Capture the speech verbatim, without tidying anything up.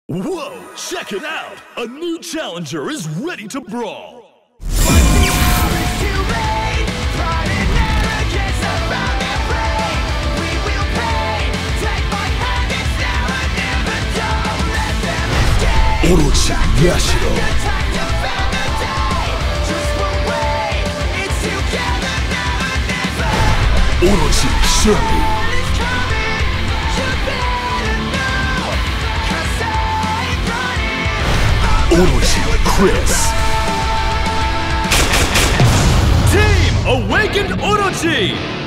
Whoa, check it out! A new challenger is ready to brawl! Orochi Yashiro. Orochi Shirley. Orochi Chris. Team Awakened Orochi!